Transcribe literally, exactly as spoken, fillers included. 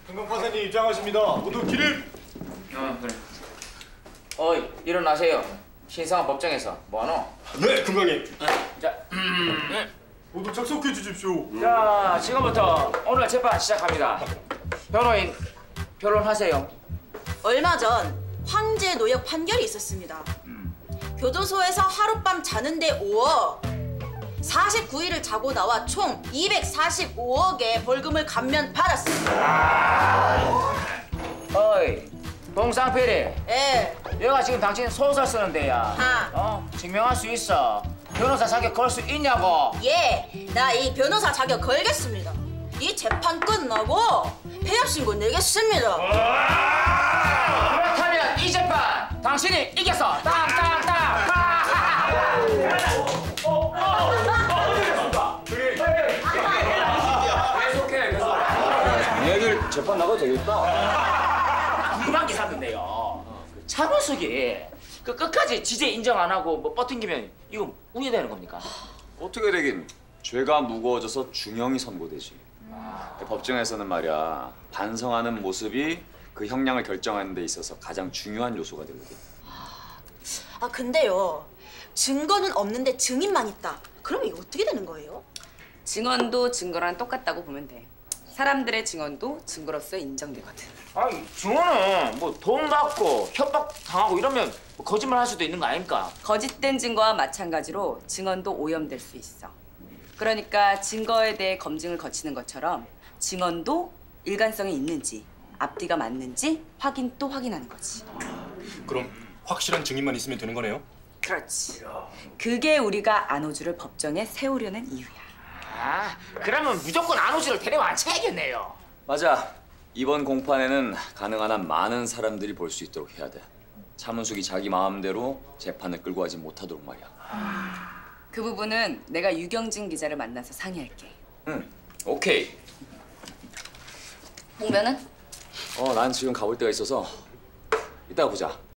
금강 판사님 입장하십니다. 모두 기립. 어 그래. 어이 일어나세요. 신상한 법정에서 뭐하노? 네, 금강님. 자, 모두 착석해 주십시오. 자 지금부터 오늘 재판 시작합니다. 변호인 변론하세요. 얼마 전 황제 노역 판결이 있었습니다. 음. 교도소에서 하룻밤 자는데 오억, 사십구 일을 자고 나와 총 이백사십오억의 벌금을 감면 받았습니다. 어이 봉상필이. 예. 얘가 지금 당신 소설 쓰는 데야. 하. 어? 증명할 수 있어. 변호사 자격 걸 수 있냐고. 예, 나 이 변호사 자격 걸겠습니다. 이 재판 끝나고 폐업 신고 내겠습니다. 그렇다면 이 재판 당신이 이겨서 땅땅땅. 계속해 계속. 얘들 재판 나가도 되겠다. 궁금한 게 있었는데요. 차문숙이 그 끝까지 지제 인정 안 하고 뭐 뻗팅기면 이거 우회되는 겁니까? 어떻게 되긴 죄가 무거워져서 중형이 선고되지. 아... 법정에서는 말이야 반성하는 모습이 그 형량을 결정하는 데 있어서 가장 중요한 요소가 되거든. 아 근데요, 증거는 없는데 증인만 있다. 그러면 이거 어떻게 되는 거예요? 증언도 증거랑 똑같다고 보면 돼. 사람들의 증언도 증거로서 인정되거든. 아니 증언은 뭐 돈 받고 협박 당하고 이러면 뭐 거짓말 할 수도 있는 거 아닙니까? 거짓된 증거와 마찬가지로 증언도 오염될 수 있어. 그러니까 증거에 대해 검증을 거치는 것처럼 증언도 일관성이 있는지 앞뒤가 맞는지 확인 또 확인하는 거지. 그럼 확실한 증인만 있으면 되는 거네요? 그렇지. 그게 우리가 안호주를 법정에 세우려는 이유야. 아 그러면 무조건 안호주를 데려와야겠네요. 맞아. 이번 공판에는 가능한 한 많은 사람들이 볼 수 있도록 해야 돼. 차문숙이 자기 마음대로 재판을 끌고 가지 못하도록 말이야. 그 부분은 내가 유경진 기자를 만나서 상의할게. 응, 오케이. 홍변은? 어, 난 지금 가볼 데가 있어서 이따가 보자.